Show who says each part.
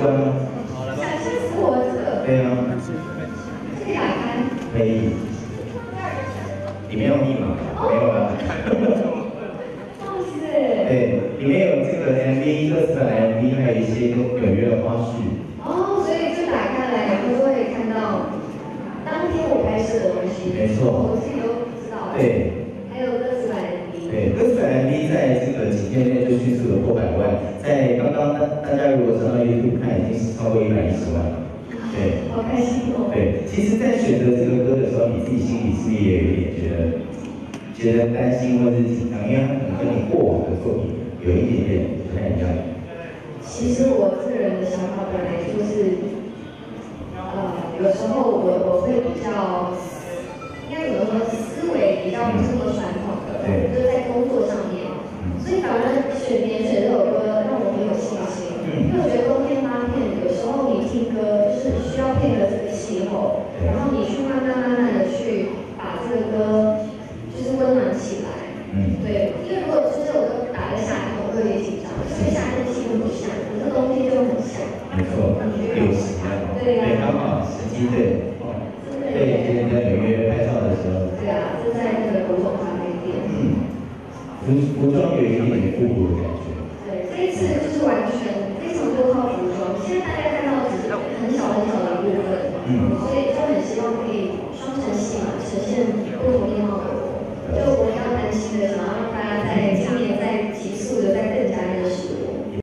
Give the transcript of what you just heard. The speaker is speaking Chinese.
Speaker 1: 关吗？
Speaker 2: 想吓死我了，这个。
Speaker 1: 对啊。
Speaker 2: 这个打开。
Speaker 1: 可以。里面有密码？没有啦。
Speaker 2: 哇塞。
Speaker 1: 对，里面有这个 MV 乐视版的 MV， 还有一些纽约的花絮。
Speaker 2: 哦，所以就打开来，然后就会看到当天我拍摄的东西。
Speaker 1: 没错。
Speaker 2: 我自己都不知道。对。还有乐视版 MV。对，
Speaker 1: 乐视版 MV 在这个几天内就迅速的破100万，在刚刚大家如果上到 YouTube 看，已经是超过110万了。对。
Speaker 2: 好开心哦。
Speaker 1: 对，其实，在选择这个歌的时候，你自己心里是不是也有一点觉得担心或者是紧张，因为它可能跟你过往的作品有一点点不太一样。
Speaker 2: 其实我个人的想法本来就是，有时候我会比较，应该怎么说，思维比较不是那么传统的，就是在工作上面，所以反而选这首歌让我很有信心，因为我觉得冬天发片，有时候你听歌就是需要配合这个气候，然后你去慢慢的去把这个歌就是温暖起来。对，因为如果这首歌打在夏天，我会有点紧张，因为夏天气温不像，可是冬天就很像。
Speaker 1: 没错，有时啊，对，刚好时机对。对，今天在纽约拍照的时候。
Speaker 2: 对啊，就在那个古董咖啡店。
Speaker 1: 服装有一点复古的感觉。
Speaker 2: 对，这一次就是完全非常多套服装，现在大家看到只是很小的部分，所以就很希望可以双层性嘛，呈现不同面貌的我。就我比较担心的，想要让大家在